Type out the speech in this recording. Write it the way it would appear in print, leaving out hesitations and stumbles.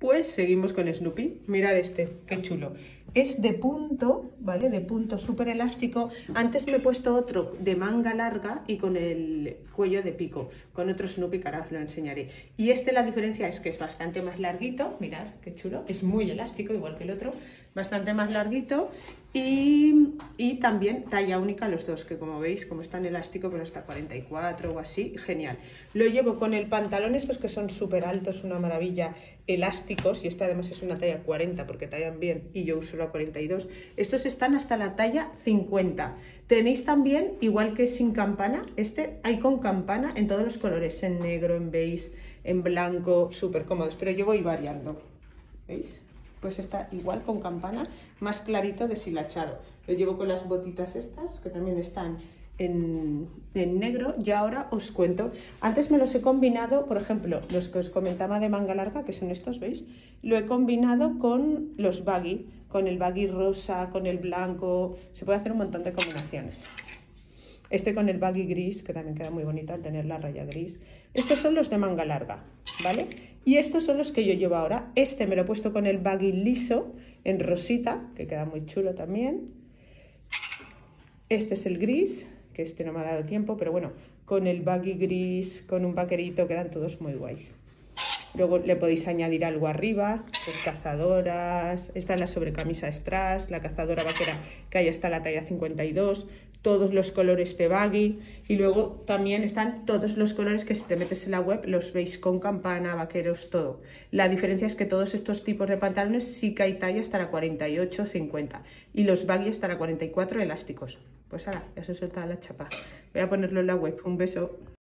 Pues seguimos con Snoopy. Mirad este, qué chulo. Es de punto, ¿vale? De punto súper elástico. Antes me he puesto otro de manga larga y con el cuello de pico, con otro Snoopy que ahora os lo enseñaré. Y este la diferencia es que es bastante más larguito, mirad qué chulo, es muy elástico igual que el otro, bastante más larguito y también talla única los dos, que como veis, como es tan elástico, pues hasta 44 o así, genial. Lo llevo con el pantalón estos que son súper altos, una maravilla, elásticos, y este además es una talla 40 porque tallan bien y yo uso la 42. Estos están hasta la talla 50. Tenéis también, igual que sin campana, este hay con campana en todos los colores, en negro, en beige, en blanco, súper cómodos, pero yo voy variando, ¿veis? Pues está igual con campana, más clarito deshilachado. Lo llevo con las botitas estas, que también están en negro, y ahora os cuento. Antes me los he combinado, por ejemplo, los que os comentaba de manga larga, que son estos, ¿veis? Lo he combinado con los baggy, con el baggy rosa, con el blanco, se puede hacer un montón de combinaciones. Este con el baggy gris, que también queda muy bonito al tener la raya gris. Estos son los de manga larga, ¿vale? Y estos son los que yo llevo ahora. Este me lo he puesto con el baggy liso, en rosita, que queda muy chulo también. Este es el gris, que este no me ha dado tiempo, pero bueno, con el baggy gris, con un vaquerito, quedan todos muy guays. Luego le podéis añadir algo arriba, pues cazadoras, esta es la sobrecamisa strass, la cazadora vaquera que hay hasta la talla 52, todos los colores de baggy, y luego también están todos los colores que si te metes en la web los veis con campana, vaqueros, todo. La diferencia es que todos estos tipos de pantalones sí que hay talla hasta la 48, 50 y los baggy hasta la 44 elásticos. Pues ahora, ya se suelta la chapa. Voy a ponerlo en la web. Un beso.